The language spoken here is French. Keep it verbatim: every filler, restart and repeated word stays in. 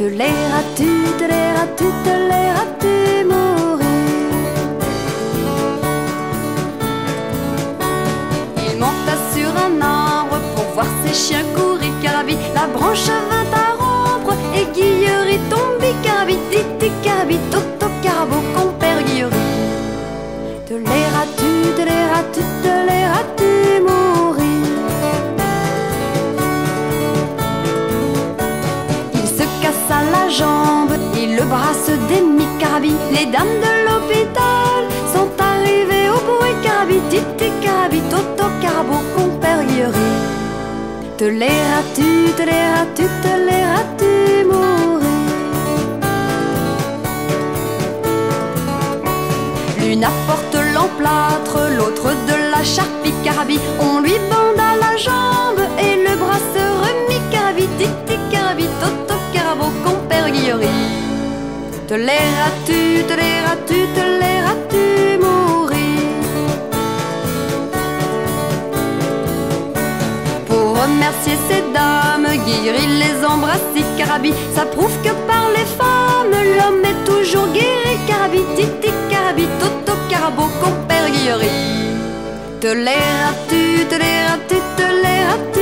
Toléras-tu, toléras-tu, toléras-tu mourir? Il monta sur un arbre pour voir ses chiens courir. Carabi, la branche vint à rompre et Guillery tombi. Carabi, titi, carabi, toto, carabo, compère Guillery. Toléras-tu, toléras-tu, toléras-tu mourir? Il se cassa la jambe et le bras se démit. Carabi, les dames de l'hôpital sont arrivées au bruit. Carabi, titi, carabi, toto, carabo, compère Guillery. Toléras-tu, toléras-tu, toléras-tu mourir? L'une apporte l'emplâtre, l'autre de la charpie. Carabi, on lui banda la jambe et le bras se remit. Carabi, titi, carabi, toto, carabo, compère Guillery. Toléras-tu, toléras-tu, toléras-tu mourir? Pour remercier ces dames, Guillery les embrassit. Carabi, ça prouve que par les femmes, l'homme est toujours guéri. Carabi, titi, carabi, toto, carabo, compère Guillery. Toléras-tu, toléras-tu, toléras-tu